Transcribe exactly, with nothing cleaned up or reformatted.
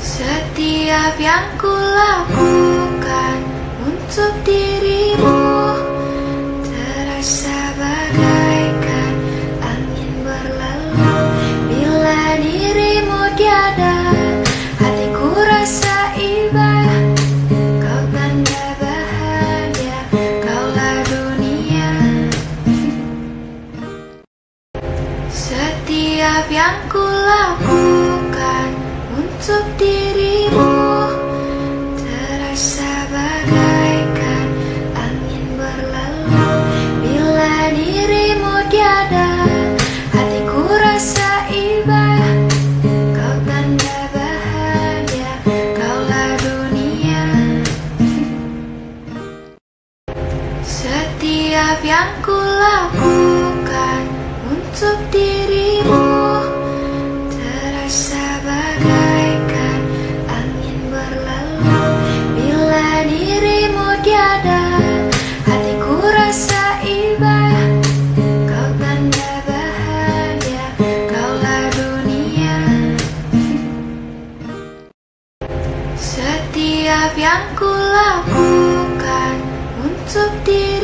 Setiap yang kulakukan untuk dirimu terasa bagaikan angin berlalu. Bila dirimu tiada, hatiku rasa iba. Kau tanda bahagia, kaulah dunia. Setiap yang kulakukan untuk dirimu terasa bagaikan angin berlalu. Bila dirimu tiada, hatiku rasa iba. Kau tanda bahagia, kaulah dunia. Setiap yang kulakukan untuk dirimu terasa bagaikan angin berlalu. Bila dirimu tiada, hatiku rasa iba. Kau tanda bahagia, kaulah dunia. Setiap yang kulakukan untuk dirimu